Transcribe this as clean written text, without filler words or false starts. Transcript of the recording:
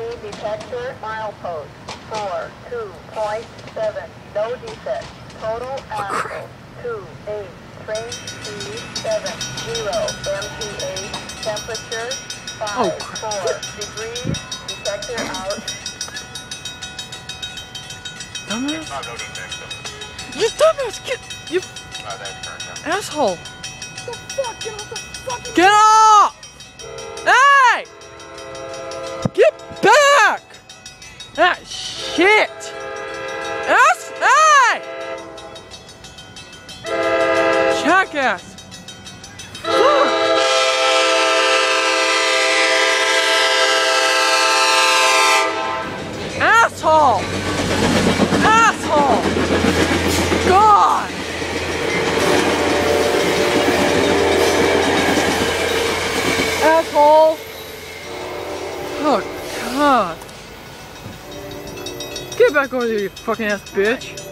detector milepost 42.7. No defect. Total axle 28. Train speed 70. MPH. Temperature 54 degrees. Detector out. Dumbass. No defect. You dumbass! You That's current. asshole! What the fuck? Get off the fucking... Get off! Hey! Get back! Ah, shit! Hey! Jackass! Fuck! Asshole! Asshole! God! Asshole! Oh, God. Get back over there, you fucking ass bitch.